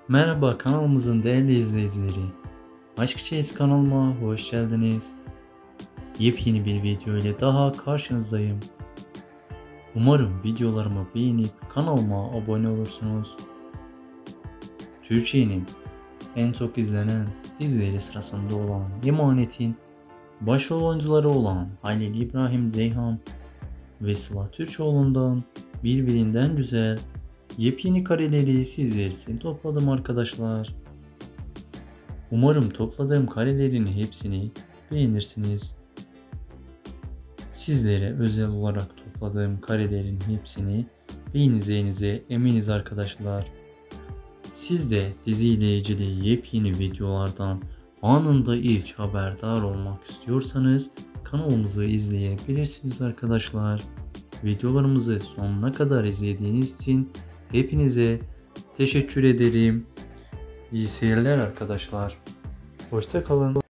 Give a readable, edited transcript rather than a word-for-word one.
Merhaba kanalımızın değerli izleyicileri. Aşk Çeyiz kanalıma hoş geldiniz. Yepyeni bir video ile daha karşınızdayım. Umarım videolarımı beğenip kanalıma abone olursunuz. Türkiye'nin en çok izlenen dizileri sırasında olan Emanet'in başrol oyuncuları olan Halil İbrahim Ceyhan ve Sıla Türkoğlu'ndan birbirinden güzel yepyeni kareleri sizler için topladım arkadaşlar. Umarım topladığım karelerin hepsini beğenirsiniz. Sizlere özel olarak topladığım karelerin hepsini beğeneceğinize eminiz arkadaşlar. Siz de diziyle ilgili yepyeni videolardan anında ilk haberdar olmak istiyorsanız kanalımızı izleyebilirsiniz arkadaşlar. Videolarımızı sonuna kadar izlediğiniz için hepinize teşekkür ederim. İyi seyirler arkadaşlar. Hoşça kalın.